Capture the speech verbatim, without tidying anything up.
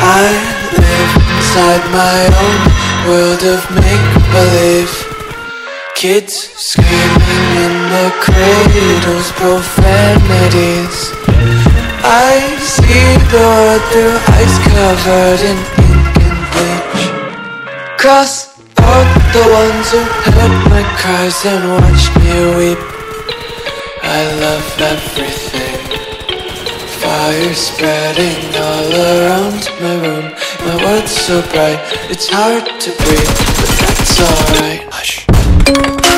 I live inside my own world of make-believe. Kids screaming in their cradles, profanities. I see the world through ice covered in ink and bleach. Cross out the ones who heard my cries and watched me weep. I love everything. Fire spreading all around my room. My world's so bright, it's hard to breathe, but that's alright. Hush.